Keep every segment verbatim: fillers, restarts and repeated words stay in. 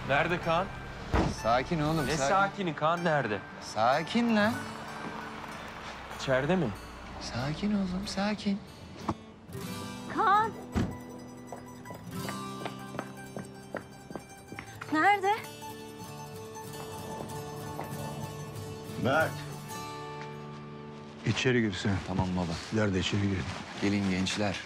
Nerede Kaan? Sakin oğlum. Ne sakin. sakini? Kaan nerede? Sakin lan. İçeride mi? Sakin oğlum, sakin. Kaan. Nerede? Mert. İçeri girsin. Tamam baba. Sizler de içeri girin. Gelin gençler.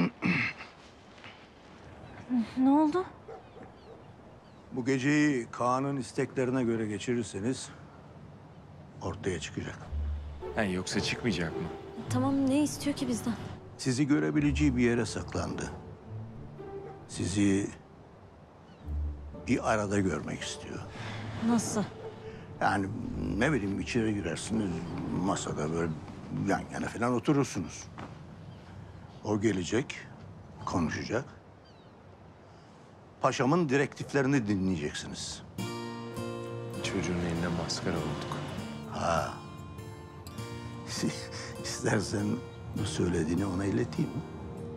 Ne oldu? Bu geceyi Kaan'ın isteklerine göre geçirirseniz ortaya çıkacak. Ha, yoksa çıkmayacak mı? Tamam, ne istiyor ki bizden? Sizi görebileceği bir yere saklandı. Sizi bir arada görmek istiyor. Nasıl? Yani ne bileyim içeri girersiniz, masada böyle yan yana falan oturursunuz. O gelecek, konuşacak. Paşamın direktiflerini dinleyeceksiniz. Çocuğun eline maskara olduk. Ha. İstersen bu söylediğini ona ileteyim mi?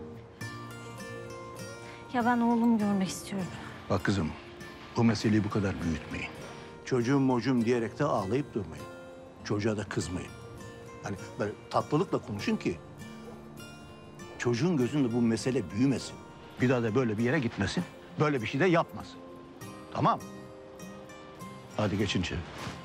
Ya ben oğlumu görmek istiyorum. Bak kızım, bu meseleyi bu kadar büyütmeyin. Çocuğum mocum diyerek de ağlayıp durmayın. Çocuğa da kızmayın. Hani böyle tatlılıkla konuşun ki çocuğun gözünde bu mesele büyümesin. Bir daha da böyle bir yere gitmesin. Böyle bir şey de yapmasın. Tamam. Hadi geçin içeri.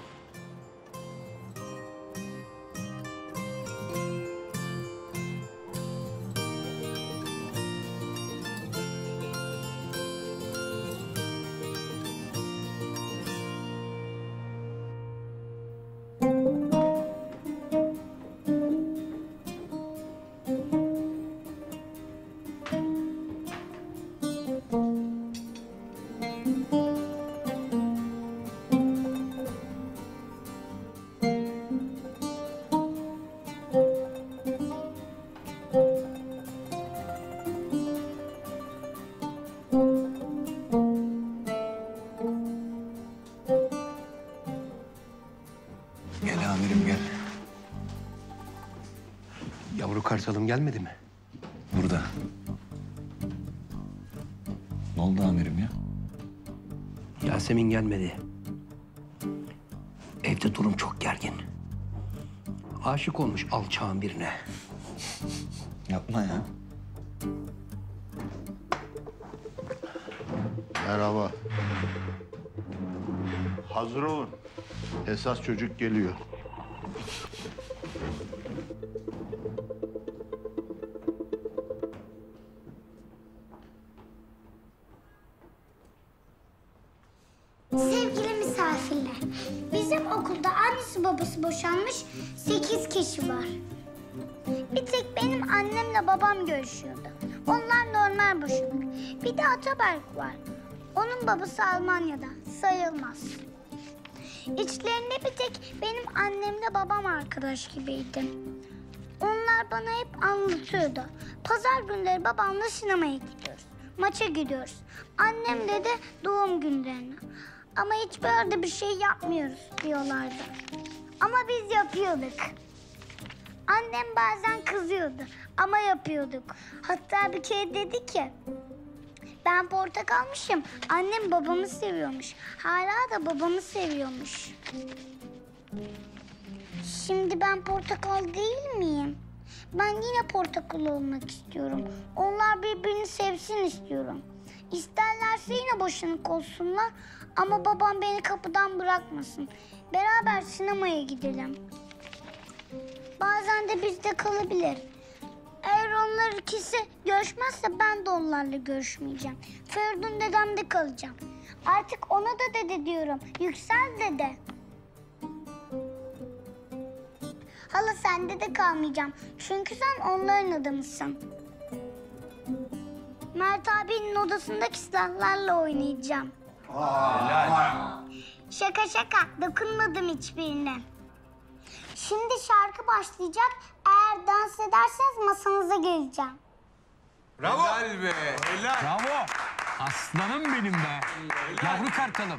Gel amirim gel. Yavru kartalım gelmedi mi? Burada. Ne oldu amirim ya? Yasemin gelmedi. Evde durum çok gergin. Aşık olmuş alçağın birine. Yapma ya. Merhaba. Hazır olun. Esas çocuk geliyor. Sevgili misafirler, bizim okulda annesi babası boşanmış sekiz kişi var. Bir tek benim annemle babam görüşüyordu. Onlar normal boşanık. Bir de Ataberk var. Onun babası Almanya'da, sayılmaz. İçlerinde bir tek benim annemle babam arkadaş gibiydi. Onlar bana hep anlatıyordu. Pazar günleri babamla sinemaya gidiyoruz. Maça gidiyoruz. Annemle de doğum günlerine. Ama hiçbir yerde bir şey yapmıyoruz diyorlardı. Ama biz yapıyorduk. Annem bazen kızıyordu ama yapıyorduk. Hatta bir kere dedi ki, ben portakalmışım, annem babamı seviyormuş. Hala da babamı seviyormuş. Şimdi ben portakal değil miyim? Ben yine portakal olmak istiyorum. Onlar birbirini sevsin istiyorum. İsterlerse yine boşanık olsunlar ama babam beni kapıdan bırakmasın. Beraber sinemaya gidelim. Bazen de bizde kalabilir. Eğer onlar ikisi görüşmezse ben de onlarla görüşmeyeceğim. Feridun dedemde kalacağım. Artık ona da dede diyorum. Yüksel dede. Hala sende de kalmayacağım. Çünkü sen onların adamısın. Mert abinin odasındaki silahlarla oynayacağım. Helal. Şaka şaka. Dokunmadım hiçbirine. Şimdi şarkı başlayacak. Eğer dans ederseniz masanıza geleceğim. Bravo. Helal be. Helal. Bravo. Aslanım benim be. Yavru kartalım.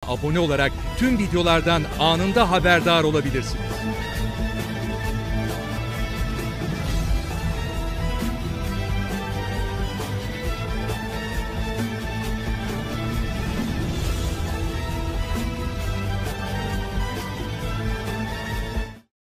abone olarak tüm videolardan anında haberdar olabilirsiniz.